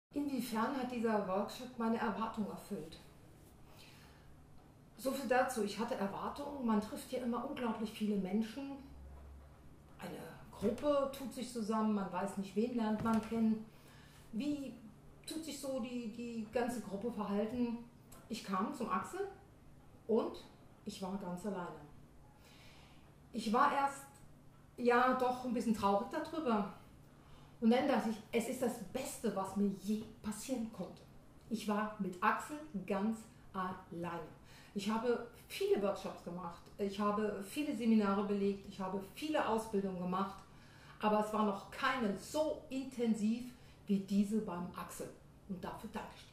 Inwiefern hat dieser Workshop meine Erwartungen erfüllt? So viel dazu, ich hatte Erwartungen, man trifft hier immer unglaublich viele Menschen, eine Gruppe tut sich zusammen, man weiß nicht, wen lernt man kennen, wie tut sich so die ganze Gruppe verhalten. Ich kam zum Axel und ich war ganz alleine. Ich war erst ja doch ein bisschen traurig darüber. Und dann dachte ich, es ist das Beste, was mir je passieren konnte. Ich war mit Axel ganz alleine. Ich habe viele Workshops gemacht, ich habe viele Seminare belegt, ich habe viele Ausbildungen gemacht, aber es war noch keine so intensiv wie diese beim Axel. Und dafür danke ich dir.